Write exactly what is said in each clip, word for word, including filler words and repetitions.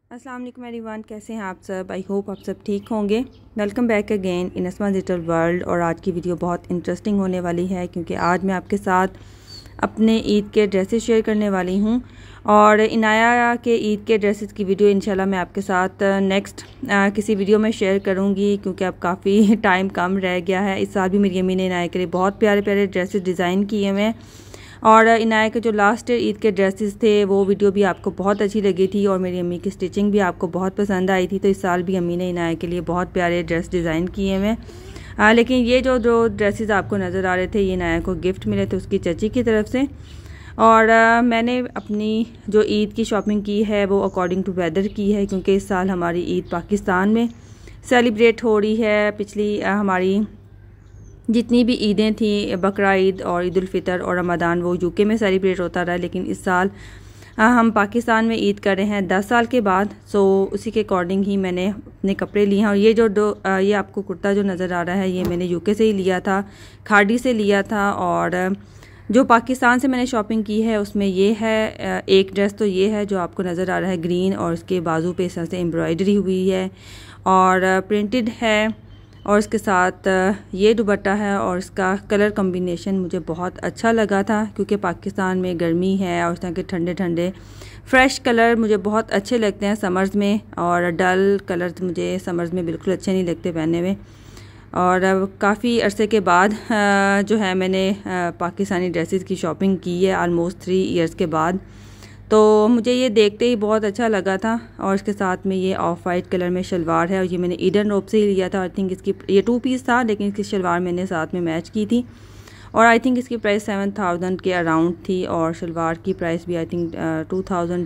अस्सलाम वालेकुम एवरीवन, कैसे हैं आप सब। आई होप आप सब ठीक होंगे। Welcome back again in Asma digital world. और आज की वीडियो बहुत इंटरेस्टिंग होने वाली है क्योंकि आज मैं आपके साथ अपने ईद के ड्रेसेस शेयर करने वाली हूँ। और इनाया के ईद के ड्रेसेस की वीडियो इंशाल्लाह मैं आपके साथ नेक्स्ट किसी वीडियो में शेयर करूँगी क्योंकि अब काफ़ी टाइम कम रह गया है। इस साल भी मेरी अम्मी ने इनाया के लिए बहुत प्यारे प्यारे ड्रेसेस डिज़ाइन किए हुए हैं। और इनाया के जो लास्ट ईद के ड्रेसेस थे वो वीडियो भी आपको बहुत अच्छी लगी थी और मेरी अम्मी की स्टिचिंग भी आपको बहुत पसंद आई थी। तो इस साल भी अम्मी ने इनाया के लिए बहुत प्यारे ड्रेस डिज़ाइन किए हुए हैं। लेकिन ये जो जो ड्रेसेस आपको नज़र आ रहे थे ये इनाया को गिफ्ट मिले थे उसकी चची की तरफ से। और आ, मैंने अपनी जो ईद की शॉपिंग की है वो अकॉर्डिंग टू वेदर की है क्योंकि इस साल हमारी ईद पाकिस्तान में सेलिब्रेट हो रही है। पिछली आ, हमारी जितनी भी ईदें थी, बकरा ईद और ईद उल फितर और रमज़ान, वो यूके में सेलिब्रेट होता रहा। लेकिन इस साल हम पाकिस्तान में ईद कर रहे हैं दस साल के बाद। सो उसी के अकॉर्डिंग ही मैंने अपने कपड़े लिए हैं। और ये जो दो ये आपको कुर्ता जो नज़र आ रहा है ये मैंने यूके से ही लिया था, खाड़ी से लिया था। और जो पाकिस्तान से मैंने शॉपिंग की है उसमें ये है एक ड्रेस, तो ये है जो आपको नज़र आ रहा है ग्रीन और इसके बाजू पे इस तरह से एम्ब्रॉयडरी हुई है और प्रिंटेड है। और इसके साथ ये दुपट्टा है और इसका कलर कॉम्बिनेशन मुझे बहुत अच्छा लगा था क्योंकि पाकिस्तान में गर्मी है और इस तरह के ठंडे ठंडे फ्रेश कलर मुझे बहुत अच्छे लगते हैं समर्स में। और डल कलर मुझे समर्स में बिल्कुल अच्छे नहीं लगते पहनने में। और काफ़ी अरसे के बाद जो है मैंने पाकिस्तानी ड्रेसेस की शॉपिंग की है ऑलमोस्ट थ्री इयर्स के बाद। तो मुझे ये देखते ही बहुत अच्छा लगा था। और इसके साथ में ये ऑफ वाइट कलर में शलवार है और ये मैंने ईडन रोब से ही लिया था। आई थिंक इसकी ये टू पीस था लेकिन इसकी शलवार मैंने साथ में मैच की थी। और आई थिंक इसकी प्राइस सेवन थाउजेंड के अराउंड थी और शलवार की प्राइस भी I think two thousand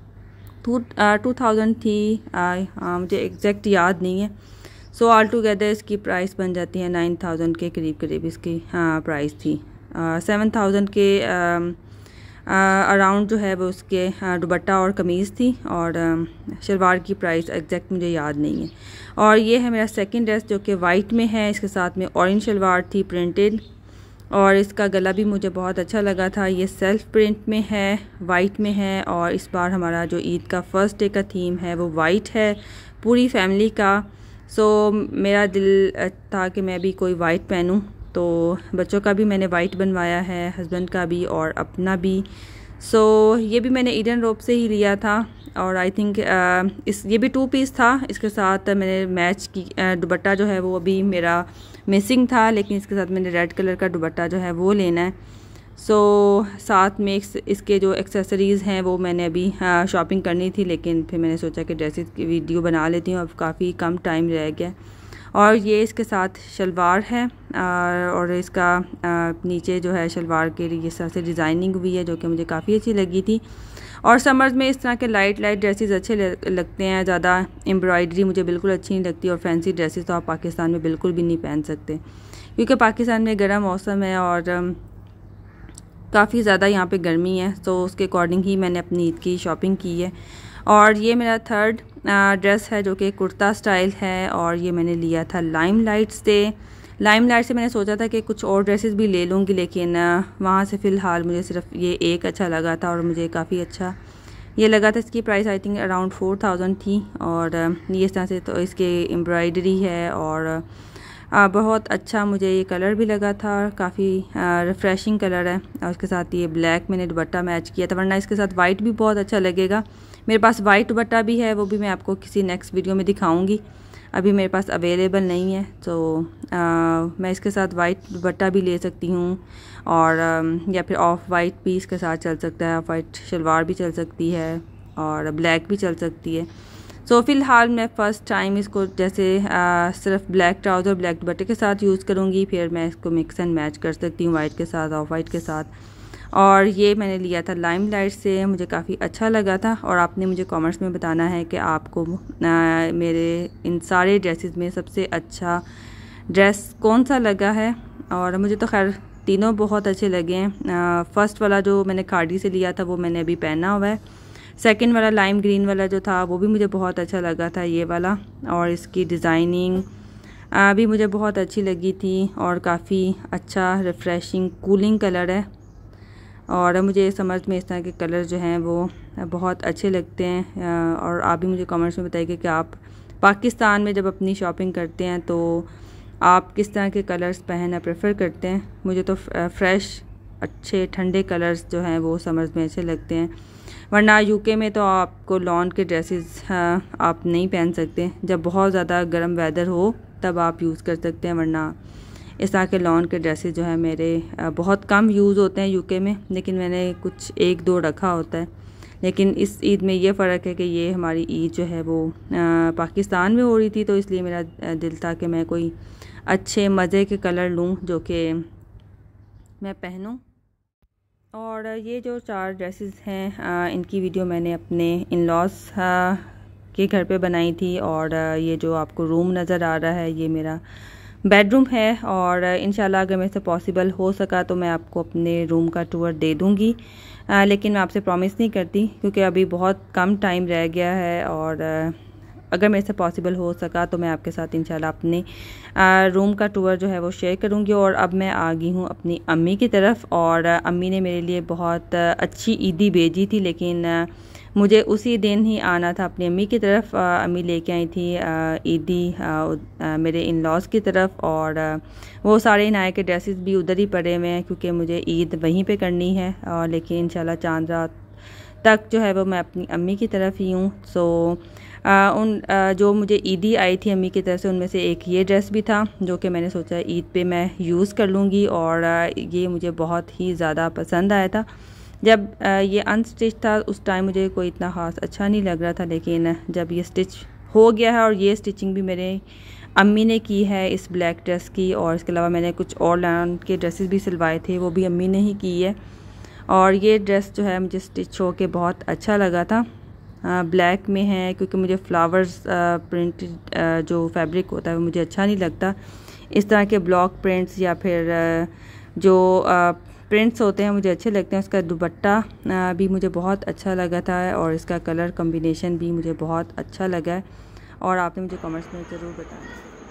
two two thousand थी। हाँ मुझे एग्जैक्ट याद नहीं है। सो ऑल टुगेदर इसकी प्राइस बन जाती है नाइन थाउजेंड के करीब करीब इसकी हाँ प्राइस थी। सेवन थाउजेंड के अराउंड जो है वो उसके दुपट्टा और कमीज़ थी और शलवार की प्राइस एग्जैक्ट मुझे याद नहीं है। और ये है मेरा सेकंड ड्रेस जो कि वाइट में है, इसके साथ में ऑरेंज शलवार थी प्रिंटेड और इसका गला भी मुझे बहुत अच्छा लगा था। ये सेल्फ प्रिंट में है, वाइट में है और इस बार हमारा जो ईद का फर्स्ट डे का थीम है वो वाइट है पूरी फैमिली का। सो मेरा दिल था कि मैं भी कोई वाइट पहनूं, तो बच्चों का भी मैंने वाइट बनवाया है, हस्बैंड का भी और अपना भी। सो so, ये भी मैंने ईडन रोब से ही लिया था और आई थिंक इस ये भी टू पीस था। इसके साथ मैंने मैच की दुपट्टा जो है वो अभी मेरा मिसिंग था लेकिन इसके साथ मैंने रेड कलर का दुपट्टा जो है वो लेना है। सो so, साथ में इस, इसके जो एक्सेसरीज़ हैं वो मैंने अभी शॉपिंग करनी थी लेकिन फिर मैंने सोचा कि ड्रेसेस की वीडियो बना लेती हूँ, अब काफ़ी कम टाइम रह गया। और ये इसके साथ शलवार है और इसका नीचे जो है शलवार के लिए इस तरह से डिज़ाइनिंग हुई है जो कि मुझे काफ़ी अच्छी लगी थी। और समर्स में इस तरह के लाइट लाइट ड्रेसेस अच्छे लगते हैं, ज़्यादा एम्ब्रॉयडरी मुझे बिल्कुल अच्छी नहीं लगती और फैंसी ड्रेसेस तो आप पाकिस्तान में बिल्कुल भी नहीं पहन सकते क्योंकि पाकिस्तान में गर्म मौसम है और काफ़ी ज़्यादा यहाँ पे गर्मी है। तो उसके अकॉर्डिंग ही मैंने अपनी ईद की शॉपिंग की है। और ये मेरा थर्ड ड्रेस है जो कि कुर्ता स्टाइल है और ये मैंने लिया था लाइम लाइट से। लाइम लाइट से मैंने सोचा था कि कुछ और ड्रेसेस भी ले लूँगी लेकिन वहाँ से फ़िलहाल मुझे सिर्फ ये एक अच्छा लगा था और मुझे काफ़ी अच्छा ये लगा था। इसकी price I think around four thousand थी और ये इस तरह से तो इसके एम्ब्रॉयडरी है और आ, बहुत अच्छा मुझे ये कलर भी लगा था, काफ़ी रिफ़्रेशिंग कलर है। और उसके साथ ये ब्लैक मैंने दुपट्टा मैच किया था, वरना इसके साथ वाइट भी बहुत अच्छा लगेगा। मेरे पास वाइट दुपट्टा भी है, वो भी मैं आपको किसी नेक्स्ट वीडियो में दिखाऊंगी, अभी मेरे पास अवेलेबल नहीं है। तो आ, मैं इसके साथ वाइट दुपट्टा भी ले सकती हूँ और आ, या फिर ऑफ वाइट भी इसके साथ चल सकता है, ऑफ वाइट शलवार भी चल सकती है और ब्लैक भी चल सकती है। सो so, फ़िलहाल मैं फ़र्स्ट टाइम इसको जैसे आ, सिर्फ ब्लैक ट्राउज़र ब्लैक दुपट्टे के साथ यूज़ करूँगी, फिर मैं इसको मिक्स एंड मैच कर सकती हूँ वाइट के साथ ऑफ वाइट के साथ। और ये मैंने लिया था लाइम लाइट से, मुझे काफ़ी अच्छा लगा था। और आपने मुझे कमेंट्स में बताना है कि आपको आ, मेरे इन सारे ड्रेसेस में सबसे अच्छा ड्रेस कौन सा लगा है। और मुझे तो खैर तीनों बहुत अच्छे लगे हैं। फ़र्स्ट वाला जो मैंने खाड़ी से लिया था वो मैंने अभी पहना हुआ है। सेकंड वाला लाइम ग्रीन वाला जो था वो भी मुझे बहुत अच्छा लगा था ये वाला, और इसकी डिज़ाइनिंग भी मुझे बहुत अच्छी लगी थी और काफ़ी अच्छा रिफ़्रेशिंग कूलिंग कलर है। और मुझे समझ में इस तरह के कलर जो हैं वो बहुत अच्छे लगते हैं। और आप भी मुझे कमेंट्स में बताइए कि आप पाकिस्तान में जब अपनी शॉपिंग करते हैं तो आप किस तरह के कलर्स पहनना प्रेफर करते हैं। मुझे तो फ्रेश अच्छे ठंडे कलर्स जो हैं वो समझ में अच्छे लगते हैं, वरना यूके में तो आपको लॉन के ड्रेसेस आप नहीं पहन सकते। जब बहुत ज़्यादा गर्म वेदर हो तब आप यूज़ कर सकते हैं, वरना इस तरह के लॉन के ड्रेसेस जो है मेरे बहुत कम यूज़ होते हैं यूके में, लेकिन मैंने कुछ एक दो रखा होता है। लेकिन इस ईद में ये फ़र्क है कि ये हमारी ईद जो है वो पाकिस्तान में हो रही थी, तो इसलिए मेरा दिल था कि मैं कोई अच्छे मज़े के कलर लूँ जो कि मैं पहनूँ। और ये जो चार ड्रेसेस हैं इनकी वीडियो मैंने अपने इन लॉस के घर पे बनाई थी। और ये जो आपको रूम नज़र आ रहा है ये मेरा बेडरूम है, और इंशाल्लाह अगर मेरे से पॉसिबल हो सका तो मैं आपको अपने रूम का टूर दे दूँगी, आ, लेकिन मैं आपसे प्रॉमिस नहीं करती क्योंकि अभी बहुत कम टाइम रह गया है। और आ, अगर मेरे से पॉसिबल हो सका तो मैं आपके साथ इंशाल्लाह अपने आ, रूम का टूर जो है वो शेयर करूँगी। और अब मैं आ गई हूँ अपनी अम्मी की तरफ, और आ, अम्मी ने मेरे लिए बहुत अच्छी ईदी भेजी थी, लेकिन आ, मुझे उसी दिन ही आना था अपनी अम्मी की तरफ। अम्मी लेके आई थी ईदी मेरे इन लॉज की तरफ, और आ, वो सारे नए के ड्रेसेस भी उधर ही पड़े हुए हैं क्योंकि मुझे ईद वहीं पे करनी है। और लेकिन इंशाल्लाह चांद रात तक जो है वो मैं अपनी अम्मी की तरफ ही हूँ। सो आ, उन आ, जो मुझे ईदी आई थी अम्मी की तरफ से उनमें से एक ये ड्रेस भी था जो कि मैंने सोचा ईद पे मैं यूज़ कर लूँगी, और आ, ये मुझे बहुत ही ज़्यादा पसंद आया था। जब ये अनस्टिच था उस टाइम मुझे कोई इतना ख़ास अच्छा नहीं लग रहा था, लेकिन जब ये स्टिच हो गया है, और ये स्टिचिंग भी मेरे अम्मी ने की है इस ब्लैक ड्रेस की, और इसके अलावा मैंने कुछ और लॉन के ड्रेसेस भी सिलवाए थे वो भी अम्मी ने ही की है। और ये ड्रेस जो है मुझे स्टिच हो के बहुत अच्छा लगा था। ब्लैक में है क्योंकि मुझे फ्लावर्स प्रिंटेड जो फैब्रिक होता है वो मुझे अच्छा नहीं लगता। इस तरह के ब्लॉक प्रिंट्स या फिर आ, जो आ, प्रिंट्स होते हैं मुझे अच्छे लगते हैं। उसका दुपट्टा भी मुझे बहुत अच्छा लगा था, और इसका कलर कॉम्बिनेशन भी मुझे बहुत अच्छा लगा है। और आपने मुझे कमेंट्स में ज़रूर बताना।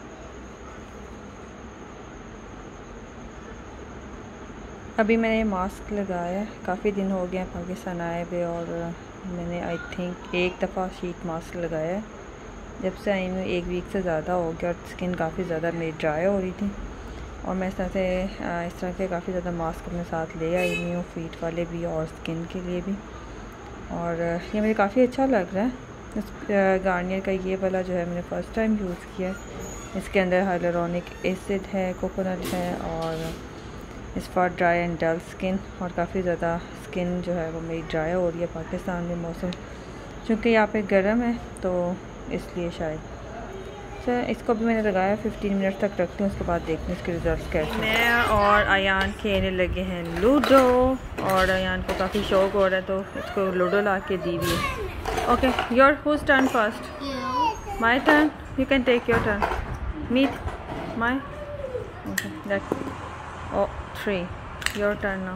अभी मैंने मास्क लगाया है, काफ़ी दिन हो गए पाकिस्तान आए हुए, और मैंने आई थिंक एक दफ़ा शीट मास्क लगाया है। जब से आई हूँ एक वीक से ज़्यादा हो गया, और स्किन काफ़ी ज़्यादा मेरी ड्राई हो रही थी, और मैं इस तरह से इस तरह के काफ़ी ज़्यादा मास्क अपने साथ ले आई हुई हूँ, फीट वाले भी और स्किन के लिए भी। और ये मुझे काफ़ी अच्छा लग रहा है। इस गार्नियर का ये वाला जो है मैंने फ़र्स्ट टाइम यूज़ किया है। इसके अंदर हाइलुरोनिक एसिड है, कोकोनट है, और is for dry and dull skin. और काफ़ी ज़्यादा स्किन जो है वो मेरी ड्राई हो रही है पाकिस्तान में मौसम चूँकि यहाँ पे गर्म है, तो इसलिए शायद सर इसको भी मैंने लगाया फिफ्टीन मिनट तक रखती हूँ, उसके बाद देखती हूँ इसके रिजल्ट्स कैसे। मैं और अयान खेलने लगे हैं लूडो, और अयान को काफ़ी शौक हो रहा है तो इसको लूडो ला के दी हुई है। Okay, your who's turn first? My turn, you can take your turn. Meet my okay that o three, your turn now.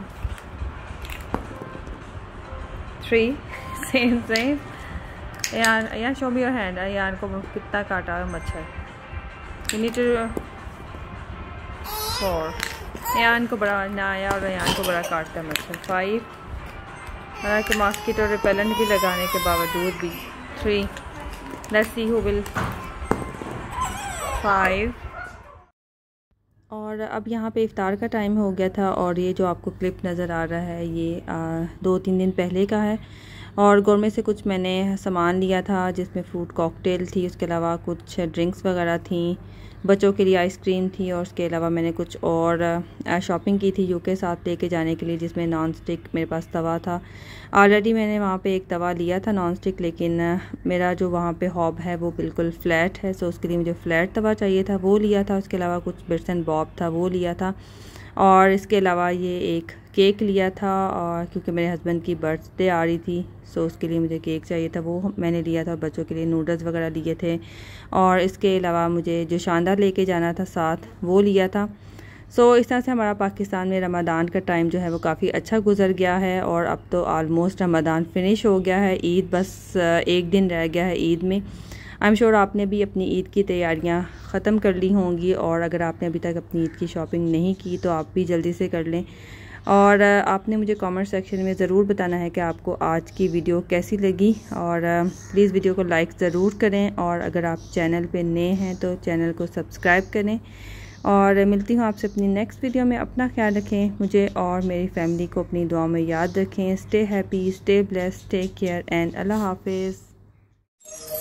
Three same same. यार यार शो मी योर हैंड। यार को कितना काटा है मच्छर। You need to four. यार को बड़ा ना आया, और यार को बड़ा काटता है मच्छर। फाइव, हालांकि मॉस्किटो रिपेलेंट भी लगाने के बावजूद भी। Three, let's see who will. Five. और अब यहाँ पे इफ्तार का टाइम हो गया था, और ये जो आपको क्लिप नज़र आ रहा है ये आ, दो तीन दिन पहले का है। और गोरमे से कुछ मैंने सामान लिया था जिसमें फ्रूट कॉकटेल थी, उसके अलावा कुछ ड्रिंक्स वगैरह थी, बच्चों के लिए आइसक्रीम थी, और उसके अलावा मैंने कुछ और शॉपिंग की थी यूके साथ लेके जाने के लिए, जिसमें नॉन स्टिक मेरे पास तवा था। ऑलरेडी मैंने वहाँ पे एक तवा लिया था नॉन स्टिक, लेकिन मेरा जो वहाँ पे हॉब है वो बिल्कुल फ्लैट है, सो उसके लिए मुझे फ्लैट तवा चाहिए था, वो लिया था। उसके अलावा कुछ बिट्स एंड बॉब था, वो लिया था। और इसके अलावा ये एक केक लिया था, और क्योंकि मेरे हस्बैंड की बर्थडे आ रही थी सो उसके लिए मुझे केक चाहिए था, वो मैंने लिया था। और बच्चों के लिए नूडल्स वगैरह लिए थे, और इसके अलावा मुझे जो शानदार लेके जाना था साथ वो लिया था। सो इस तरह से हमारा पाकिस्तान में रमज़ान का टाइम जो है वो काफ़ी अच्छा गुजर गया है, और अब तो ऑलमोस्ट रमज़ान फिनिश हो गया है। ईद बस एक दिन रह गया है ईद में। आई एम श्योर आपने भी अपनी ईद की तैयारियां ख़त्म कर ली होंगी, और अगर आपने अभी तक अपनी ईद की शॉपिंग नहीं की तो आप भी जल्दी से कर लें। और आपने मुझे कमेंट सेक्शन में ज़रूर बताना है कि आपको आज की वीडियो कैसी लगी। और प्लीज़ वीडियो को लाइक ज़रूर करें, और अगर आप चैनल पे नए हैं तो चैनल को सब्सक्राइब करें। और मिलती हूँ आपसे अपनी नेक्स्ट वीडियो में। अपना ख्याल रखें, मुझे और मेरी फैमिली को अपनी दुआ में याद रखें। Stay happy, stay blessed, take care and अल्लाह हाफिज़।